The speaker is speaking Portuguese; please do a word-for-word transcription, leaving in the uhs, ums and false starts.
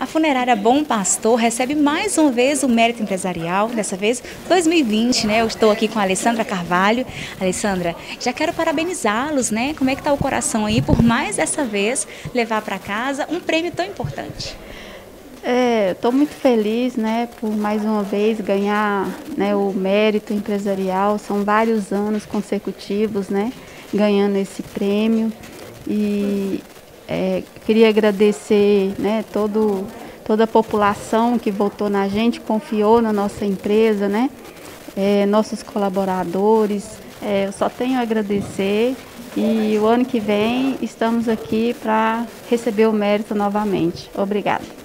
A funerária Bom Pastor recebe mais uma vez o mérito empresarial, dessa vez dois mil e vinte, né? Eu estou aqui com a Alessandra Carvalho. Alessandra, já quero parabenizá-los, né? Como é que está o coração aí por mais dessa vez levar para casa um prêmio tão importante? É, estou muito feliz, né, por mais uma vez ganhar, né, o mérito empresarial. São vários anos consecutivos, né, ganhando esse prêmio. E é, queria agradecer, né, todo, toda a população que votou na gente, confiou na nossa empresa, né, é, nossos colaboradores. É, eu só tenho a agradecer e o ano que vem estamos aqui para receber o mérito novamente. Obrigada.